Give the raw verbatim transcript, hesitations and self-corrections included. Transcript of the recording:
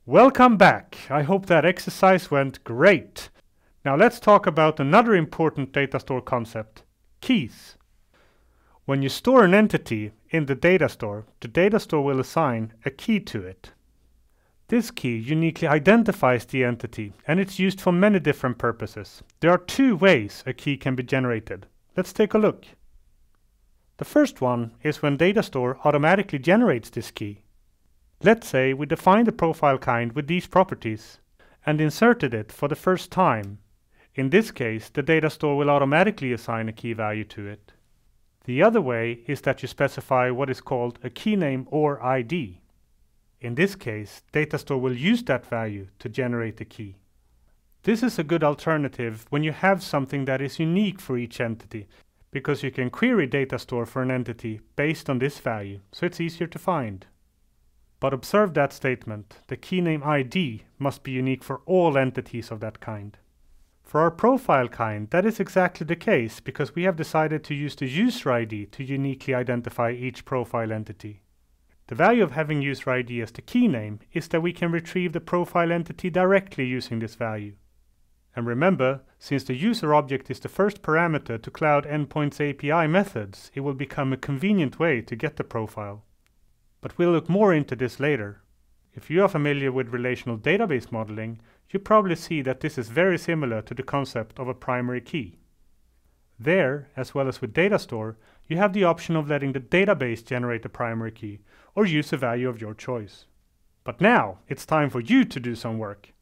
Welcome back. I hope that exercise went great. Now let's talk about another important data store concept, keys. When you store an entity in the data store, the data store will assign a key to it. This key uniquely identifies the entity, and it's used for many different purposes. There are two ways a key can be generated. Let's take a look. The first one is when data store automatically generates this key. Let's say we defined a profile kind with these properties and inserted it for the first time. In this case, the data store will automatically assign a key value to it. The other way is that you specify what is called a key name or I D. In this case, data store will use that value to generate the key. This is a good alternative when you have something that is unique for each entity, because you can query data store for an entity based on this value, so it's easier to find. But observe that statement, the key name I D must be unique for all entities of that kind. For our profile kind, that is exactly the case because we have decided to use the user I D to uniquely identify each profile entity. The value of having user I D as the key name is that we can retrieve the profile entity directly using this value. And remember, since the user object is the first parameter to Cloud Endpoint's A P I methods, it will become a convenient way to get the profile. But we'll look more into this later. If you are familiar with relational database modeling, you probably see that this is very similar to the concept of a primary key. There, as well as with data store, you have the option of letting the database generate the primary key or use a value of your choice. But now it's time for you to do some work.